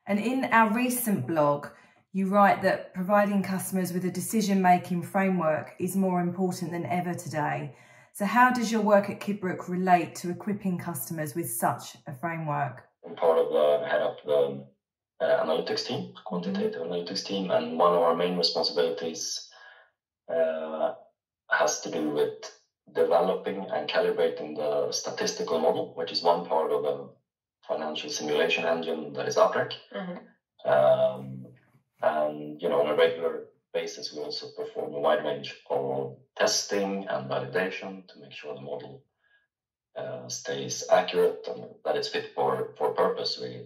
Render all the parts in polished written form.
And in our recent blog, you write that providing customers with a decision-making framework is more important than ever today. So how does your work at Kidbrooke relate to equipping customers with such a framework? I'm part of the head of the analytics team, quantitative analytics team, and one of our main responsibilities has to do with developing and calibrating the statistical model, which is one part of the financial simulation engine that is Burke. And on a regular basis, we also perform a wide range of testing and validation to make sure the model stays accurate and that it's fit for purpose, really.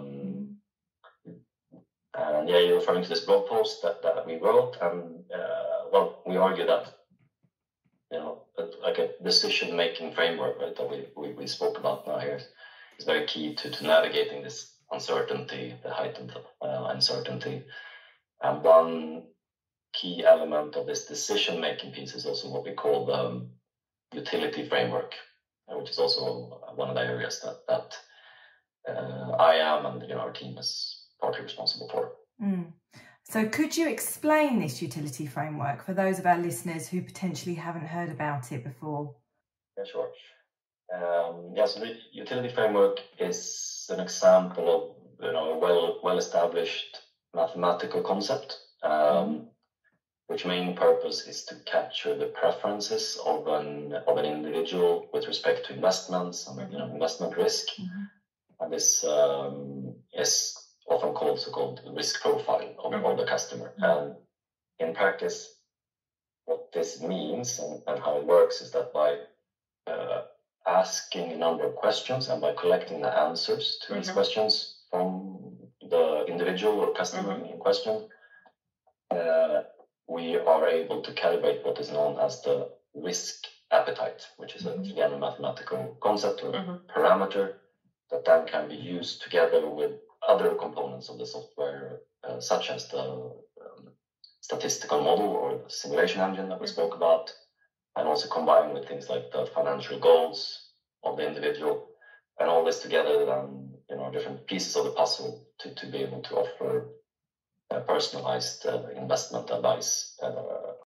And yeah, you're referring to this blog post that we wrote, and we argue that like a decision-making framework, right, that we spoke about now here is very key to navigating this uncertainty, the heightened uncertainty. And one key element of this decision-making piece is also what we call the utility framework, which is also one of the areas that I am and our team is partly responsible for. So could you explain this utility framework for those of our listeners who potentially haven't heard about it before? Yeah, sure. So the utility framework is an example of a well-established mathematical concept, which main purpose is to capture the preferences of an individual with respect to investments and investment risk. And this is often called the risk profile of the customer. And in practice, what this means and how it works is that by asking a number of questions and by collecting the answers to these questions from the individual or customer in question, we are able to calibrate what is known as the risk appetite, which is again a mathematical concept or parameter that then can be used together with other components of the software, such as the statistical model or the simulation engine that we spoke about, and also combined with things like the financial goals of the individual, and all this together then, different pieces of the puzzle to be able to offer personalized investment advice